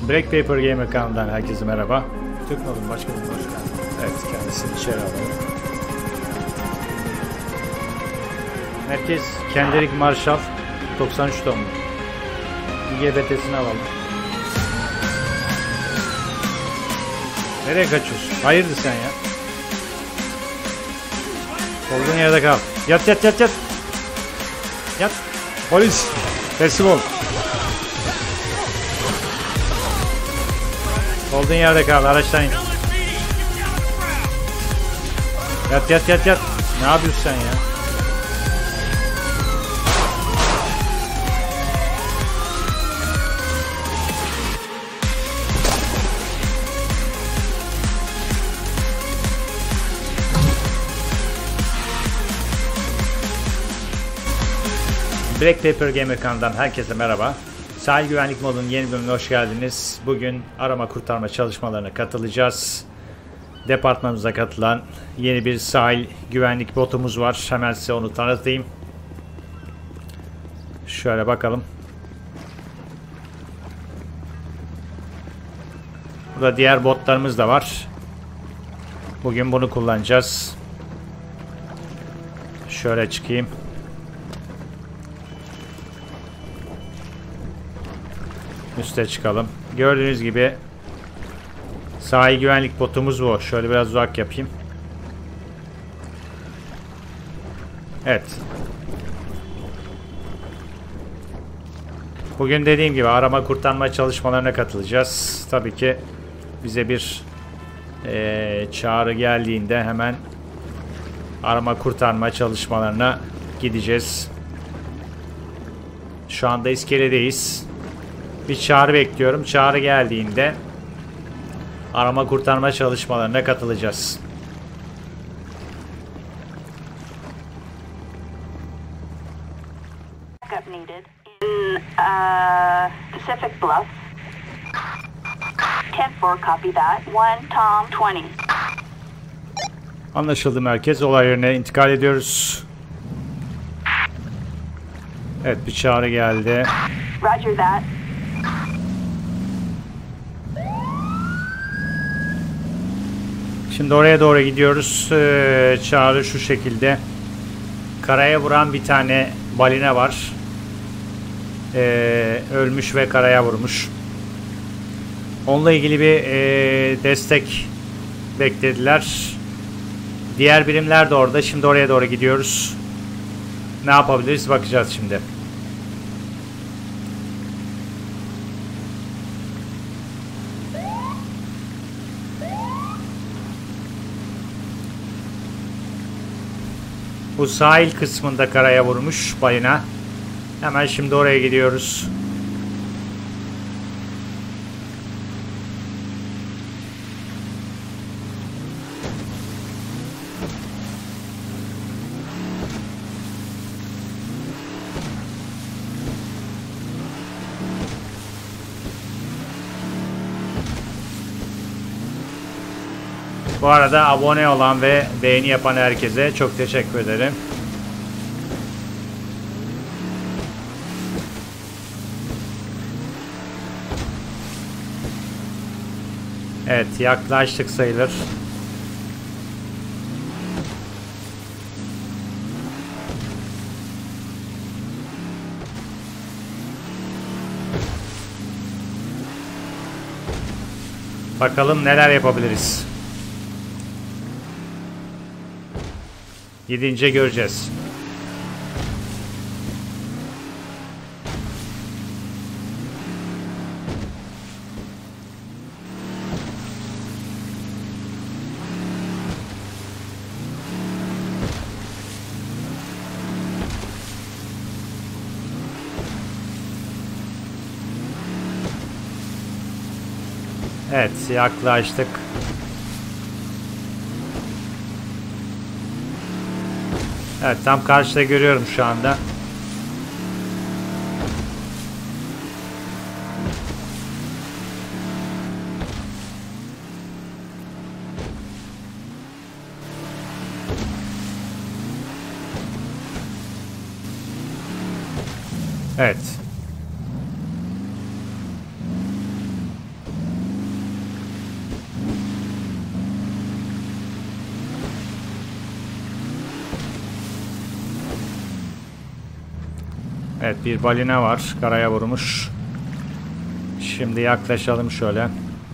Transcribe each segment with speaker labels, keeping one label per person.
Speaker 1: Black Paper Gamer kanalından herkese merhaba. Türk Nol'un başkanı hoş geldin. Evet, kendisini içeri alalım. Herkes Kendrick Marshall 93 doğumlu. İGBT'sini alalım. Nereye kaçıyorsun? Hayırdır sen ya? Olduğun yerde kal. Yat yat yat yat. Yat. Polis. Teslim ol. Olduğun yerde kal. Araçtan in. Yat yat yat yat. Ne yapıyorsun sen ya? Black Paper Gamer kanalından herkese merhaba. Sahil güvenlik modunun yeni bölümüne hoş geldiniz. Bugün arama kurtarma çalışmalarına katılacağız. Departmanımıza katılan yeni bir sahil güvenlik botumuz var. Hemen size onu tanıtayım. Şöyle bakalım. Burada diğer botlarımız da var. Bugün bunu kullanacağız. Şöyle çıkayım. Üste çıkalım. Gördüğünüz gibi sahil güvenlik botumuz bu. Şöyle biraz uzak yapayım. Evet. Bugün dediğim gibi arama kurtarma çalışmalarına katılacağız. Tabii ki bize bir çağrı geldiğinde hemen arama kurtarma çalışmalarına gideceğiz. Şu anda iskeledeyiz. Bir çağrı bekliyorum. Çağrı geldiğinde arama kurtarma çalışmalarına katılacağız.
Speaker 2: Pacific Bluff. 10-4, copy that. 1 Tom 20.
Speaker 1: Anlaşıldı merkez. Olay yerine intikal ediyoruz. Evet, bir çağrı geldi.
Speaker 2: Roger that.
Speaker 1: Şimdi oraya doğru gidiyoruz. Çağrı şu şekilde. Karaya vuran bir tane balina var. Ölmüş ve karaya vurmuş. Onunla ilgili bir destek beklediler. Diğer birimler de orada. Şimdi oraya doğru gidiyoruz. Ne yapabiliriz? Bakacağız şimdi. Bu sahil kısmında karaya vurmuş balina. Hemen şimdi oraya gidiyoruz. Bu arada abone olan ve beğeni yapan herkese çok teşekkür ederim. Evet, yaklaştık sayılır. Bakalım neler yapabiliriz. Gidince göreceğiz. Evet, yaklaştık. Evet, tam karşıda görüyorum şu anda. Evet. Evet, bir balina var. Karaya vurmuş. Şimdi yaklaşalım şöyle.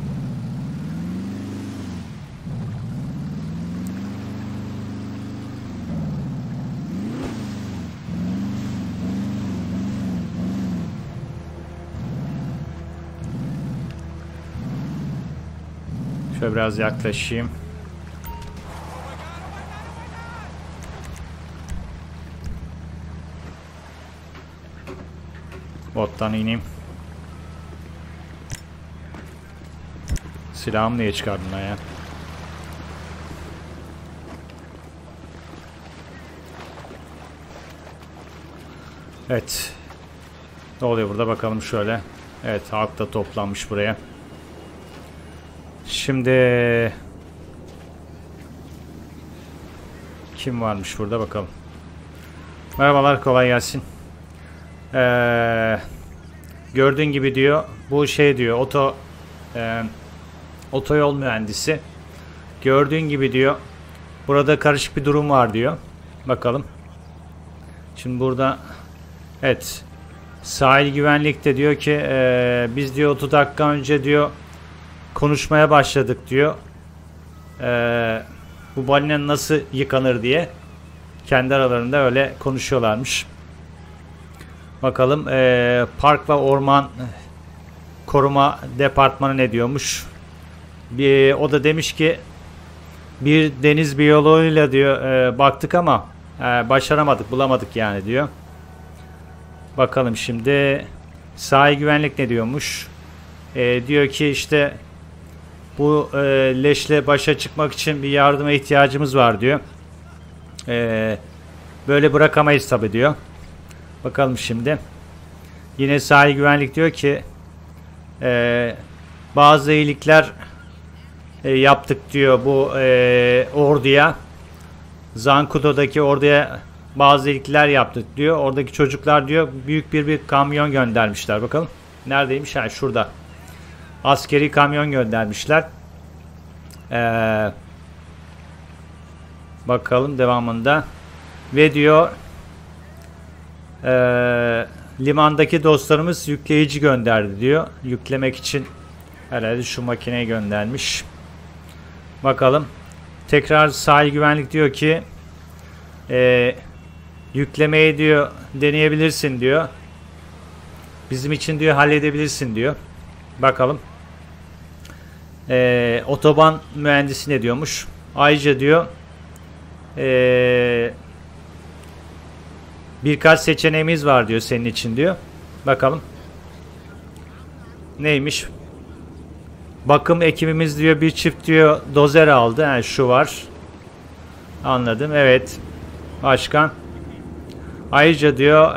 Speaker 1: Şöyle biraz yaklaşayım. Bottan ineyim. Silahımı niye çıkardın lan ya? Evet. Ne oluyor burada bakalım şöyle. Evet, halk da toplanmış buraya. Şimdi kim varmış burada bakalım. Merhabalar, kolay gelsin. Gördüğün gibi diyor, bu şey diyor, otoyol mühendisi. Gördüğün gibi diyor, burada karışık bir durum var diyor. Bakalım. Şimdi burada evet, sahil güvenlikte diyor ki biz diyor 30 dakika önce diyor konuşmaya başladık diyor. Bu balina nasıl yıkanır diye kendi aralarında öyle konuşuyorlarmış. Bakalım Park ve Orman Koruma Departmanı ne diyormuş? O da demiş ki bir deniz biyoloğuyla diyor baktık ama başaramadık, bulamadık yani diyor. Bakalım şimdi sahil güvenlik ne diyormuş? Diyor ki işte bu leşle başa çıkmak için bir yardıma ihtiyacımız var diyor. Böyle bırakamayız tabii diyor. Bakalım şimdi. Yine sahil güvenlik diyor ki bazı iyilikler yaptık diyor bu orduya. Zancudo'daki orduya bazı iyilikler yaptık diyor. Oradaki çocuklar diyor büyük bir kamyon göndermişler. Bakalım. Neredeymiş? Ha, şurada. Askeri kamyon göndermişler. Bakalım devamında. Ve diyor limandaki dostlarımız yükleyici gönderdi diyor. Yüklemek için herhalde şu makineyi göndermiş. Bakalım. Tekrar sahil güvenlik diyor ki yüklemeyi diyor deneyebilirsin diyor. Bizim için diyor halledebilirsin diyor. Bakalım. Otoban mühendisi ne diyormuş? Ayrıca diyor birkaç seçeneğimiz var diyor senin için diyor. Bakalım. Neymiş? Bakım ekibimiz diyor bir çift diyor dozer aldı. Yani şu var. Anladım. Evet. Başkan. Ayrıca diyor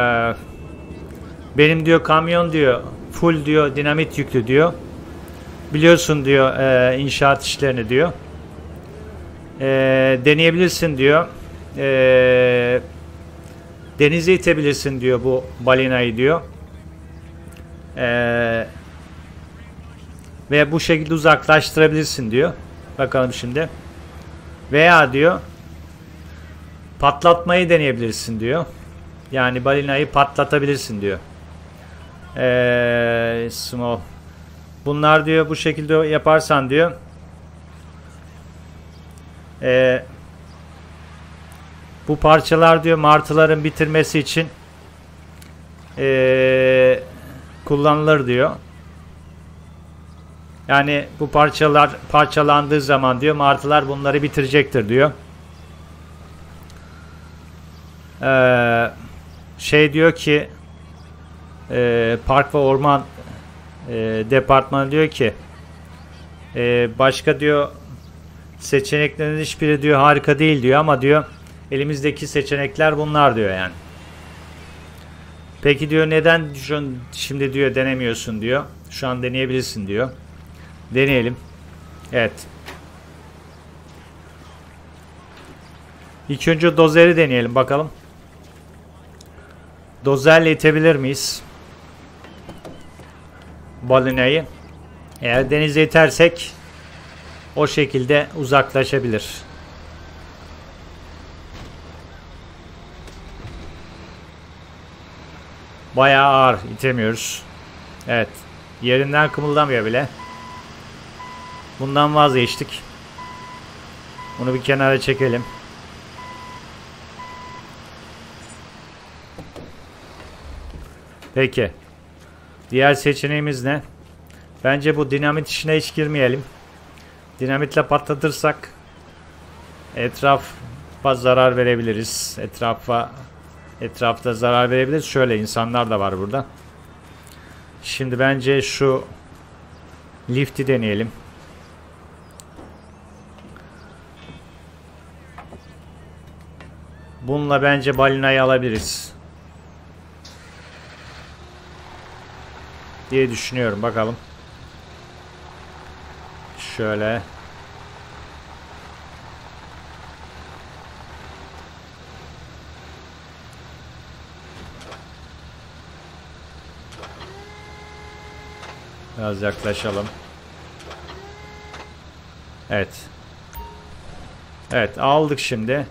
Speaker 1: benim diyor kamyon diyor full diyor dinamit yüklü diyor. Biliyorsun diyor inşaat işlerini diyor. Deneyebilirsin diyor. Denize itebilirsin diyor bu balinayı diyor. Ve bu şekilde uzaklaştırabilirsin diyor. Bakalım şimdi. Veya diyor patlatmayı deneyebilirsin diyor. Yani balinayı patlatabilirsin diyor. Small. Bunlar diyor bu şekilde yaparsan diyor bu parçalar diyor martıların bitirmesi için kullanılır diyor. Yani bu parçalar parçalandığı zaman diyor martılar bunları bitirecektir diyor. Şey diyor ki Park ve Orman Departmanı diyor ki başka diyor seçeneklerin hiçbiri diyor harika değil diyor ama diyor elimizdeki seçenekler bunlar diyor yani. Peki diyor neden şimdi diyor denemiyorsun diyor. Şu an deneyebilirsin diyor. Deneyelim. Evet. İlk önce dozeri deneyelim bakalım. Dozerle itebilir miyiz balinayı? Eğer denize itersek o şekilde uzaklaşabilir. Bayağı ağır, itemiyoruz. Evet. Yerinden kımıldamıyor bile. Bundan vazgeçtik. Bunu bir kenara çekelim. Peki. Diğer seçeneğimiz ne? Bence bu dinamit işine hiç girmeyelim. Dinamitle patlatırsak etrafa zarar verebiliriz. Etrafta zarar verebiliriz. Şöyle insanlar da var burada. Şimdi bence şu lifti deneyelim. Bununla bence balinayı alabiliriz diye düşünüyorum. Bakalım. Şöyle. Biraz yaklaşalım. Evet. Evet, aldık şimdi.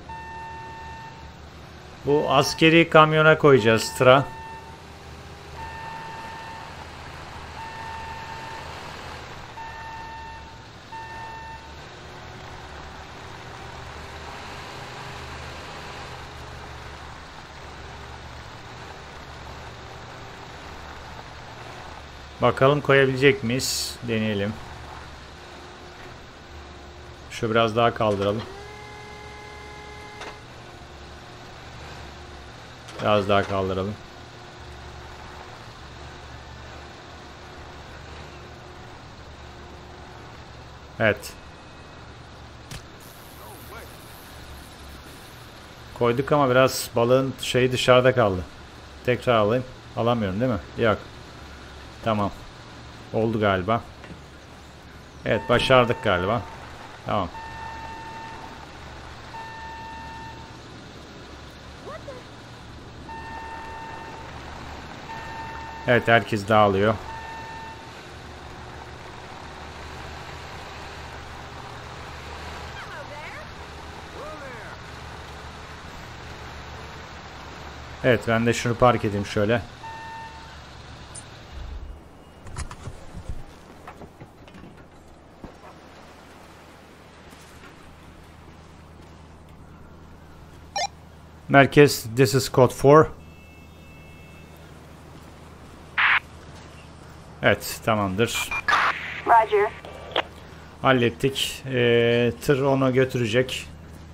Speaker 1: Bu askeri kamyona koyacağız tıra. Bakalım koyabilecek miyiz? Deneyelim. Şu biraz daha kaldıralım. Biraz daha kaldıralım. Evet. Koyduk ama biraz balığın şeyi dışarıda kaldı. Tekrar alayım. Alamıyorum değil mi? Yok. Tamam. Oldu galiba. Evet, başardık galiba. Tamam. Evet, herkes dağılıyor. Evet, ben de şunu park edeyim şöyle. Merkez, this is code 4. Evet, tamamdır.
Speaker 2: Roger.
Speaker 1: Hallettik. Tır onu götürecek.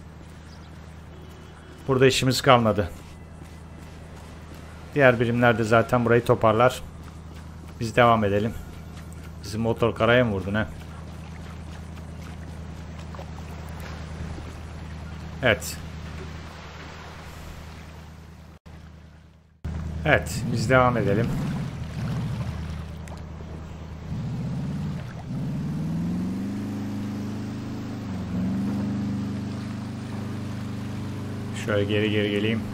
Speaker 1: Burada işimiz kalmadı. Diğer birimler de zaten burayı toparlar. Biz devam edelim. Bizim motor karaya mı vurdu ne? Evet. Evet, biz devam edelim. Şöyle geri geleyim.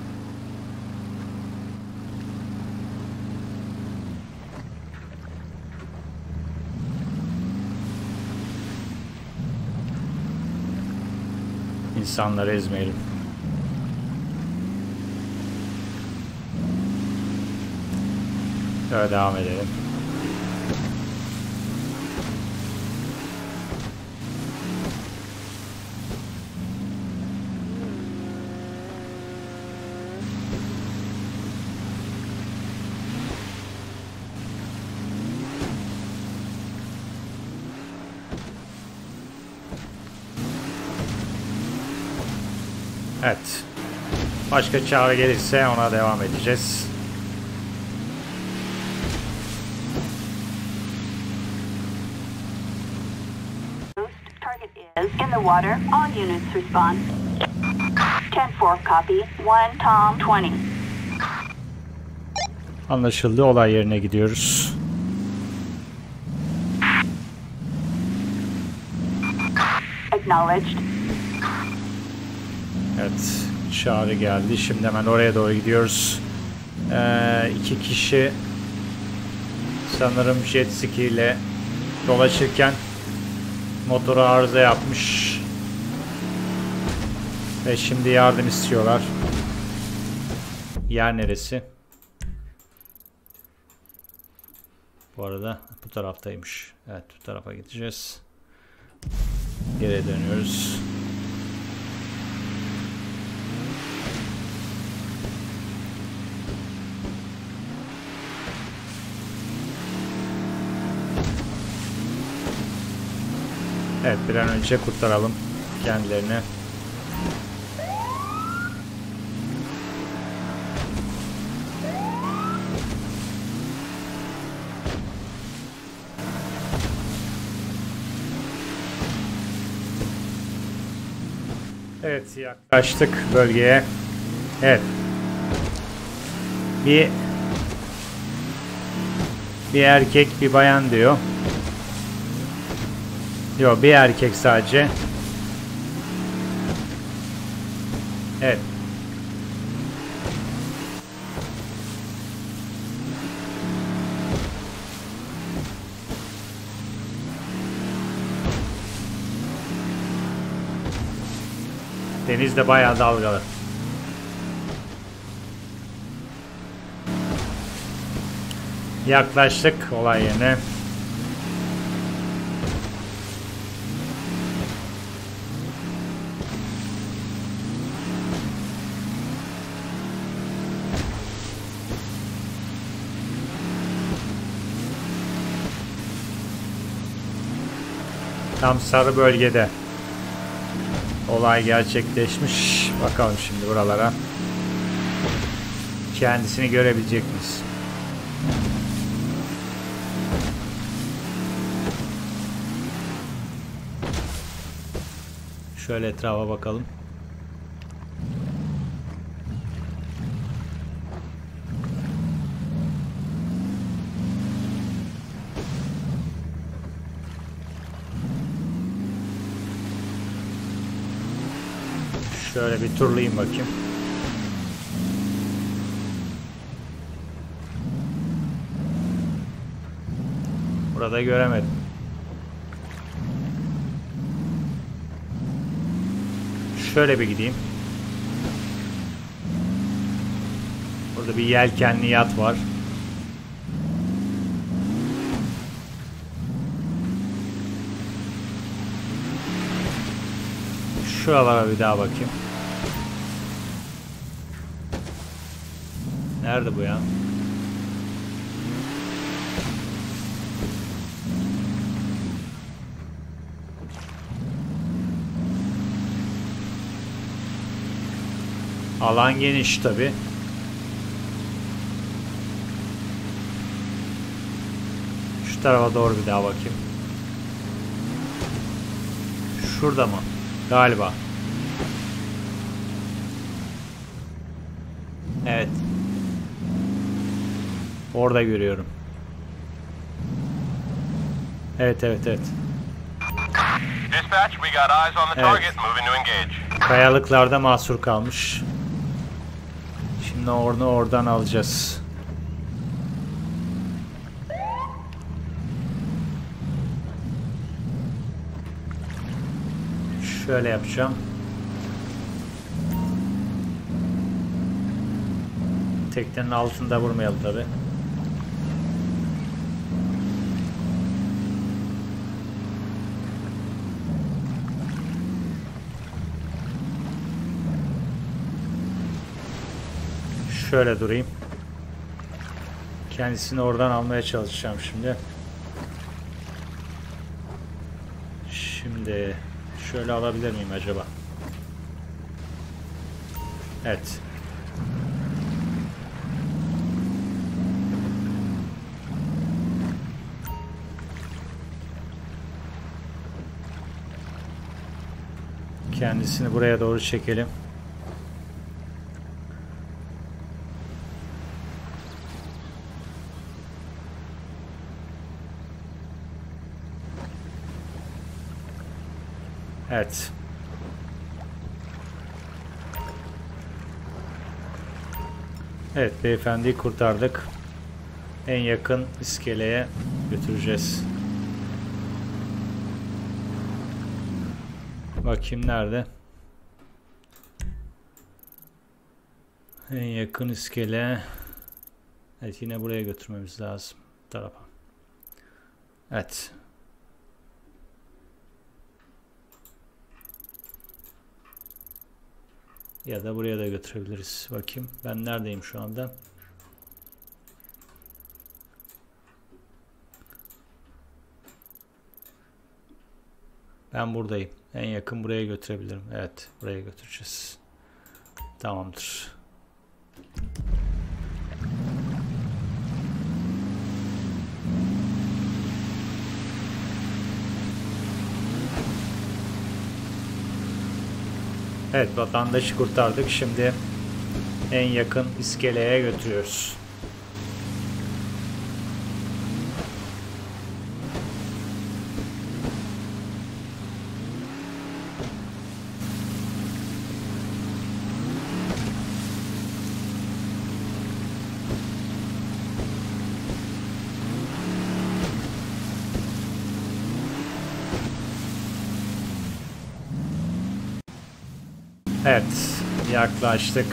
Speaker 1: İnsanları ezmeyelim. Şöyle devam edelim. Evet. Başka çağrı gelirse ona devam edeceğiz.
Speaker 2: Target is in the water. All units respond. 10-4 copy. 1 Tom 20.
Speaker 1: Anlaşıldı. Olay yerine gidiyoruz.
Speaker 2: Acknowledged.
Speaker 1: Evet. Çağrı geldi. Şimdi hemen oraya doğru gidiyoruz. 2 kişi sanırım jet ski ile dolaşırken motoru arıza yapmış. Ve şimdi yardım istiyorlar. Yer neresi? Bu arada bu taraftaymış. Evet, bu tarafa gideceğiz. Geri dönüyoruz. Evet, bir an önce kurtaralım kendilerini. Evet, yaklaştık bölgeye. Evet. Bir erkek, bir bayan diyor. Yok, bir erkek sadece. Evet. Deniz de bayağı dalgalı. Yaklaştık olay yerine. Tam sarı bölgede olay gerçekleşmiş. Bakalım şimdi buralara. Kendisini görebilecek miyiz? Şöyle etrafa bakalım. Şöyle bir turlayayım bakayım. Burada göremedim. Şöyle bir gideyim. Burada bir yelkenli yat var. Şuralara bir daha bakayım. Nerede bu ya? Alan geniş tabi. Şu tarafa doğru bir daha bakayım. Şurada mı? Galiba. Evet. Orada görüyorum. Evet.
Speaker 3: Dispatch, we got eyes on the target. Moving to engage.
Speaker 1: Kayalıklarda mahsur kalmış. Şimdi onu oradan alacağız. Şöyle yapacağım. Teknenin altında vurmayalım tabi. Şöyle durayım. Kendisini oradan almaya çalışacağım şimdi. Şimdi şöyle alabilir miyim acaba? Evet. Kendisini buraya doğru çekelim. Evet. Evet, beyefendiyi kurtardık. En yakın iskeleye götüreceğiz. Bakayım nerede? En yakın iskele. Evet, yine buraya götürmemiz lazım. Bu tarafa. Evet. Ya da buraya da götürebiliriz. Bakayım. Ben neredeyim şu anda? Ben buradayım. En yakın buraya götürebilirim. Evet. Buraya götüreceğiz. Tamamdır. Evet, vatandaşı kurtardık. Şimdi en yakın iskeleye götürüyoruz. Evet, yaklaştık.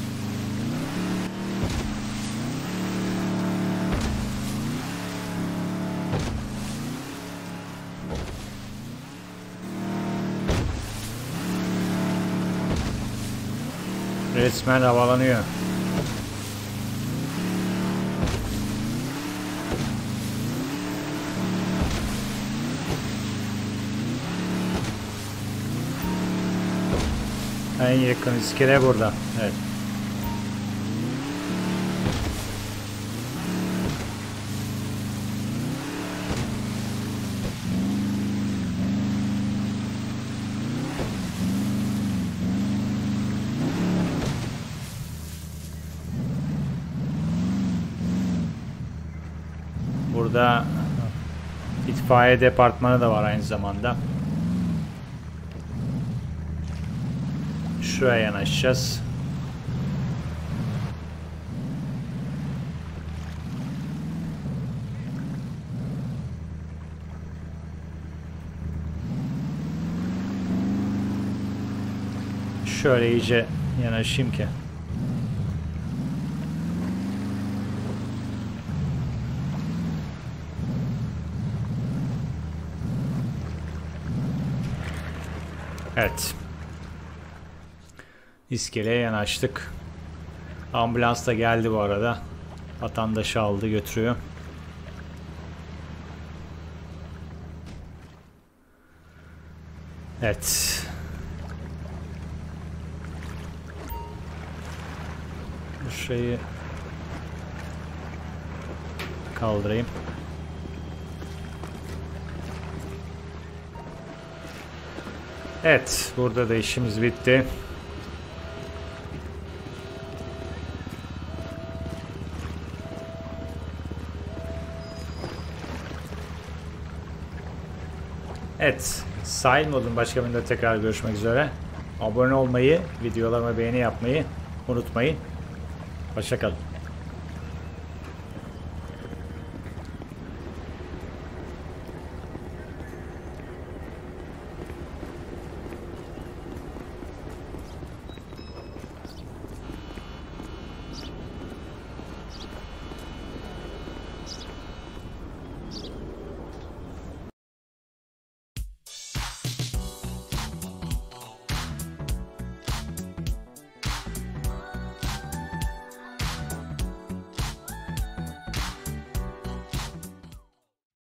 Speaker 1: Resmen havalanıyor. En yakın iskele burada. Evet. Burada itfaiye departmanı da var aynı zamanda. Şuraya yanaşacağız. Şöyle iyice yanaşayım ki. Evet. İskeleye yanaştık. Ambulans da geldi bu arada. Vatandaşı aldı götürüyor. Evet. Bu şeyi kaldırayım. Evet. Burada da işimiz bitti. Evet, sahil modun başka birinde tekrar görüşmek üzere. Abone olmayı, videolarıma beğeni yapmayı unutmayın. Hoşça kalın.